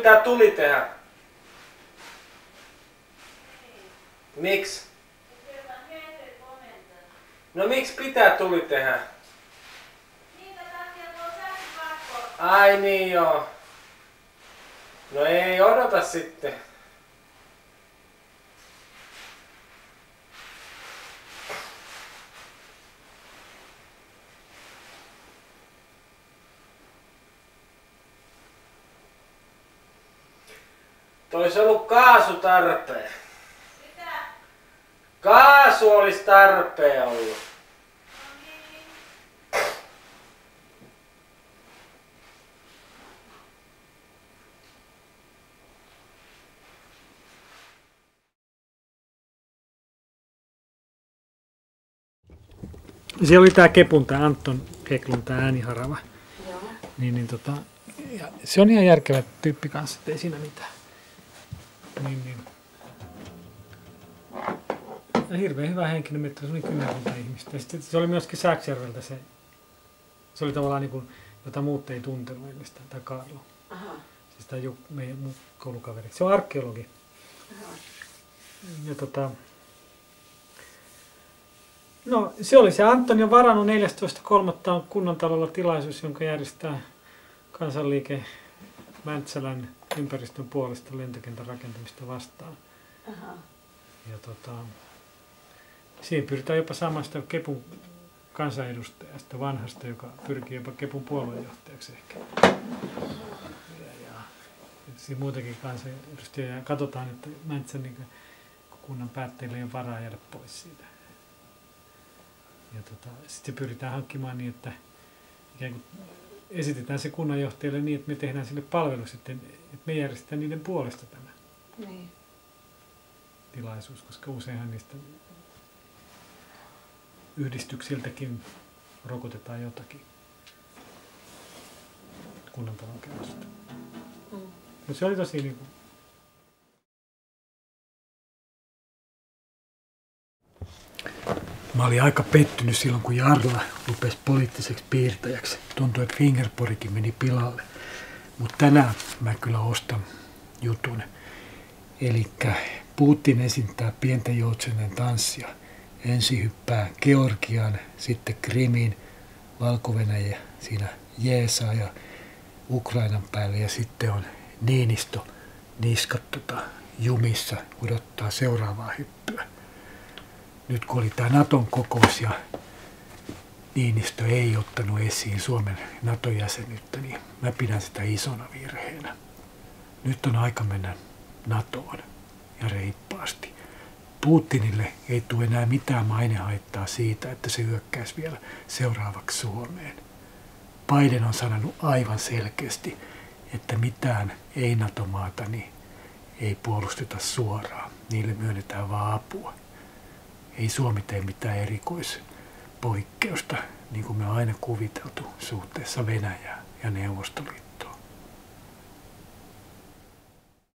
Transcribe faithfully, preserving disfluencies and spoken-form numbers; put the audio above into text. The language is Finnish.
pitää tuli tehdä? Miksi? No miksi pitää tuli tehdä? Ai niin joo. No ei odota sitten. Tois ollut kaasu tarpeen. Mitä? Kaasu olisi tarpeen ollut. No niin. Siellä oli tää Kepun, tää Anton Keklun, tää ääniharava. Joo. Niin, niin tota, ja se on ihan järkevä tyyppi kanssa, ettei siinä mitään. Niin, niin. Ja hirveän hyvä henkinen mettely, se oli kymmenkunta ihmistä. Ja sitten se oli myöskin Sääksjärveltä se, se oli tavallaan niin kuin, jota muut ei tuntenut ennestään, tämä Karlo. Aha. Siis tämä meidän mun koulukaveri. Se on arkeologi. Aha. Ja tota, no se oli se Antoni on varannut neljästoista kolmatta on Kunnantalolla tilaisuus, jonka järjestää Kansanliike Mäntsälän ympäristön puolesta lentokentän rakentamista vastaan. Aha. Ja tota, siihen pyritään jopa saamaan sitä Kepun kansanedustajasta vanhasta, joka pyrkii jopa Kepun puoluejohtajaksi ehkä. Ja, ja siinä muutenkin kansanedustajia. Ja katsotaan, että Mäntsän niin kunnan päättäjille ei ole varaa jäädä pois siitä. Ja tota, sitten pyritään hankkimaan niin, että ikään kuin esitetään se kunnanjohtajalle niin, että me tehdään sille palvelus, että, että me järjestetään niiden puolesta tämä Niin. tilaisuus, koska useinhan niistä yhdistyksiltäkin rokotetaan jotakin kunnantalon käytöstä. Mm. Mutta se oli tosi niin kuin mä olin aika pettynyt silloin, kun Jarla rupesi poliittiseksi piirtäjäksi. Tuntui, että Fingerporikin meni pilalle. Mutta tänään mä kyllä ostan jutun. Elikkä Putin esittää pienten joutsenen tanssia. Ensin hyppää Georgian, sitten Krimin, Valko-Venäjä siinä jeesaa ja Ukrainan päälle. Ja sitten on Niinistö niskat tota, jumissa odottaa seuraavaa hyppyä. Nyt kun oli tämä Naton kokous ja Niinistö ei ottanut esiin Suomen NATO-jäsenyyttä, niin mä pidän sitä isona virheenä. Nyt on aika mennä NATOon ja reippaasti. Putinille ei tule enää mitään mainehaittaa siitä, että se hyökkäisi vielä seuraavaksi Suomeen. Biden on sanonut aivan selkeästi, että mitään ei-NATO-maata niin ei puolusteta suoraan. Niille myönnetään vaan apua. Ei Suomi tee mitään erikoispoikkeusta, niin kuin me on aina kuviteltu suhteessa Venäjään ja Neuvostoliittoon.